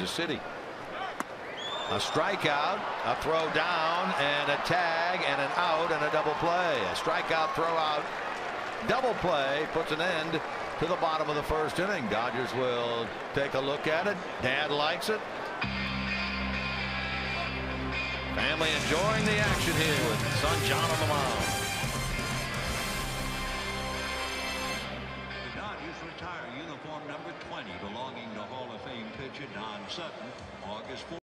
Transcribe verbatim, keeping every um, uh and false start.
Kansas City. A strikeout, a throw down, and a tag, and an out, and a double play. A strikeout, throw out, double play puts an end to the bottom of the first inning. Dodgers will take a look at it. Dad likes it. Family enjoying the action here with son John on the mound. The Dodgers retire uniform number twenty belonging to Hall of Fame pitcher Don Sutton August fourth.